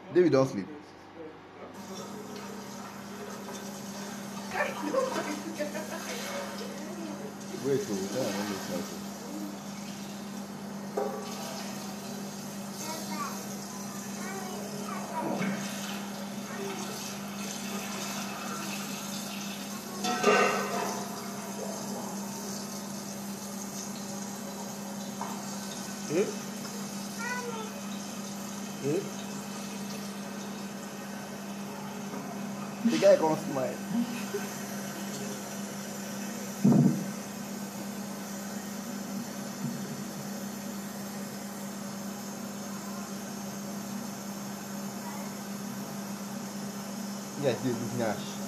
David don't sleep. Wait, so that I don't make sense. The guy can't smile. Yes, this is Nash.